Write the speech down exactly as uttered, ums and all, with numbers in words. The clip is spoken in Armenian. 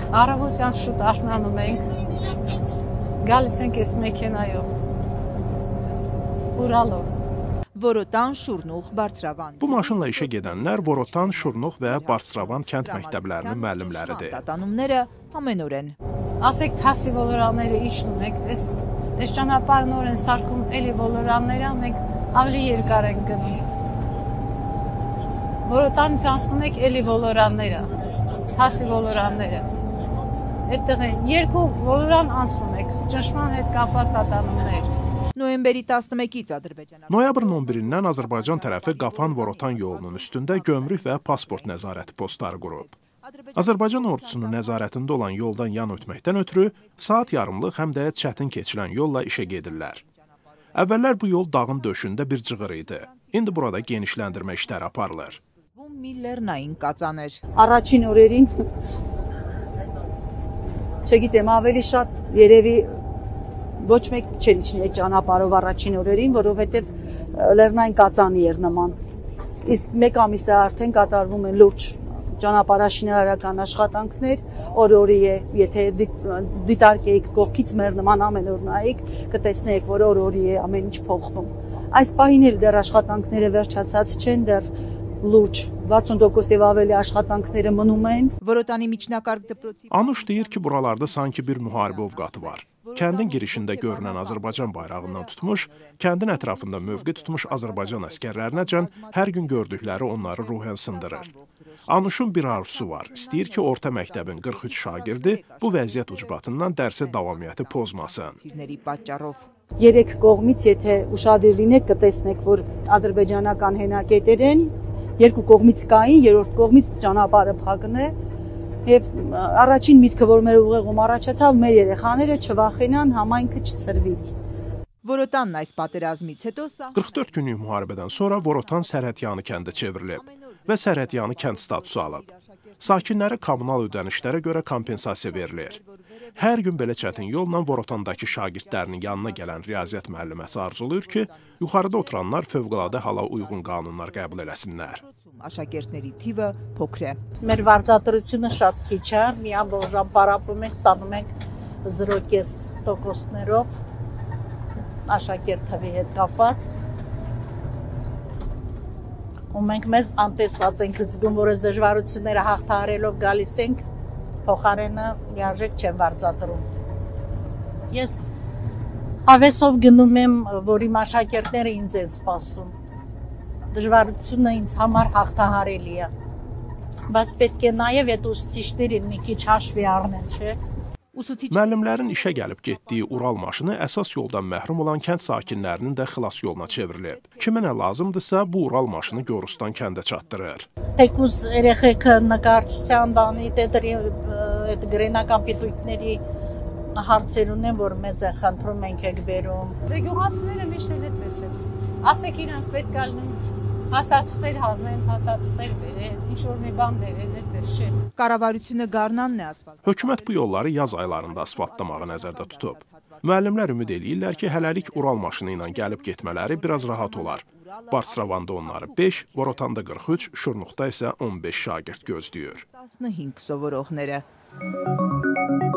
Առավոտյան շուտ արթնանում ենք, գալիս ենք այս մեքենայով, Uralov. Vorotan, Şurnux, Bartsravan. Bu maşınla işə gedənlər Vorotan, Şurnux və Bartsravan kənd məktəblərinin müəllimləridir. Տանումները ամենօրեն։ Ասեք թասի ոլորանները իջնում եք, այս այս ճանապարհն օրեն սարքում էլի ոլորանները, մենք ավելի երկար ենք գնում։ Որոտանից անցնում եք էլի ոլորանները, թասի ոլորանները։ Այդտեղ են երկու ոլորան անցնում եք, ճնշման հետ կապված տատանումներ։ Noyemberi տասնմեկից Ադրբեջանական Noyabrın on birindən Azərbaycan tərəfi Qafan-Vorotan yolunun üstündə gömrük və pasport nəzarəti postları qurub. Azərbaycan ordusunun nəzarətində olan yoldan yan ötməkdən ötürü saat yarımlıq həm də çətin keçilən yolla işə gedirlər. Əvvəllər bu yol dağın döşündə bir cığır idi. İndi burada genişləndirmə işləri aparılır. Bu millərնային կածաներ։ Առաջին օրերին չգիտեմ, ավելի շատ երևի ոչ մեկ չէր իջնի այդ ճանապարհով առաջին օրերին, որովհետև լեռնային կածանի էր նման։ Իսկ մեկ ամիս է արդեն կատարվում են լուրջ ճանապարհաշինարարական աշխատանքներ, օր-օրի է, եթե դիտարկեիք կողքից մեր նման ամեն օր նայեք, կտեսնեիք, որ օր-օրի է ամեն ինչ փոխվում։ Այս պահին էլ դեռ աշխատանքները վերջացած չեն, դեռ լուրջ վաթսուն տոկոս եւ ավելի աշխատանքները մնում են։ Որոտանի միջնակարգ դպրոցի Anuş deyir ki, buralarda sanki bir müharibə ovqatı var. Kəndin girişində görünən Azərbaycan bayrağından tutmuş, kəndin ətrafında mövqe tutmuş Azərbaycan əskərlərinəcən hər gün gördükləri onları ruhən sındırır. Anuşun bir arzusu var. İstəyir ki, orta məktəbin qırx üç şagirdi bu vəziyyət ucbatından dərsi davamiyyəti pozmasın. Երեք կողմից եթե ուշադիր լինեք կտեսնեք, որ ադրբեջանական հենակետեր են, երկու կողմից կային, երրորդ կողմից ճանապարհը փակն է, եւ առաջին միտքը, որ մեր ուղեղում առաջացավ, մեր երեխաները չվախենան, համայնքը չցրվի։ Vorotanın այս պատերազմից հետո սա qırx dörd günlük müharibədən sonra Vorotan Sərhədyanı kəndə çevrilib və Sərhədyanı kənd statusu alıb. Sakinlərə kommunal ödənişlərə görə kompensasiya verilir. Hər gün belə çətin yolla Vorotandakı şagirdlərinin yanına gələn riyaziyyat müəlliməsi arzulayır ki, yuxarıda oturanlar fövqəladə hala uyğun qanunlar qəbul eləsinlər. Աշակերտների թիվը փոքր է։ Մեր վարձատրությունը շատ քիչ է, մի ամբողջ ժամ պարապում ենք, ստանում ենք զրո կես տոկոսներով աշակերտ թվի հետ կապված։ Ու մենք մեզ անտեսված ենք զգում, որ այս դժվարությունները հաղթահարելով գալիս ենք, փոխարենը լիարժեք չեն վարձատրում։ Ես հավեսով գնում եմ, որ իմ աշակերտները ինձ են սպասում։ Դժվարությունը ինձ համար հաղթահարելի է։ Բայց պետք է նաև այդ ուսուցիչներին մի քիչ հաշվի առնել, չէ՞։ Ուսուցիչ Müəllimlərin işə gəlib getdiyi Ural maşını əsas yoldan məhrum olan kənd sakinlərinin də xilas yoluna çevrilib. Kimə nə lazımdırsa bu Ural maşını Gorustan kəndə çatdırır. Թեկուզ երեխեքը նկարչության բանի դերի այդ գրենական պիտույքների հարցեր ունեն, որ մեզ է խնդրում ենք եք բերում։ Դե գյուղացիները միշտ էլ այդպես են։ Ասեք իրանց պետք է լինեն հաստատություններ հանձնեն, հաստատություններ բերեն, ինչ-որ մի բան բերեն, այդպես չէ։ կառավարությունը գարնանն է ասֆալտ։ Hökumət bu yolları yaz aylarında asfaltlamağı nəzərdə tutub. Müəllimlər ümid eləyirlər ki, hələlik Ural maşını ilə gəlib getmələri biraz rahat olar. Bartsravanda onları beş, Vorotanda qırx üç, Şurnuqda isə on beş şagird gözləyir. տասնհինգ սովորողները